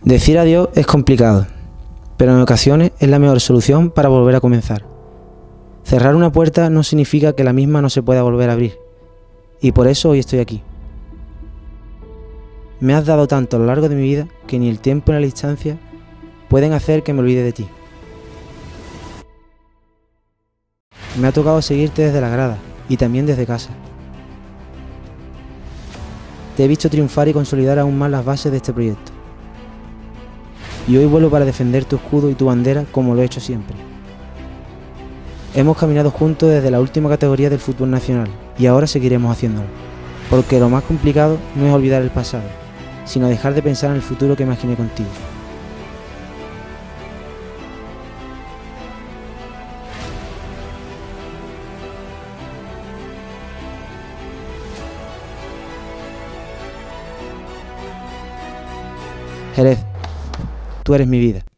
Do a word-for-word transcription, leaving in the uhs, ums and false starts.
Decir adiós es complicado, pero en ocasiones es la mejor solución para volver a comenzar. Cerrar una puerta no significa que la misma no se pueda volver a abrir, y por eso hoy estoy aquí. Me has dado tanto a lo largo de mi vida que ni el tiempo ni la distancia pueden hacer que me olvide de ti. Me ha tocado seguirte desde la grada y también desde casa. Te he visto triunfar y consolidar aún más las bases de este proyecto. Y hoy vuelvo para defender tu escudo y tu bandera como lo he hecho siempre. Hemos caminado juntos desde la última categoría del fútbol nacional y ahora seguiremos haciéndolo. Porque lo más complicado no es olvidar el pasado, sino dejar de pensar en el futuro que imaginé contigo. Jerez, tú eres mi vida.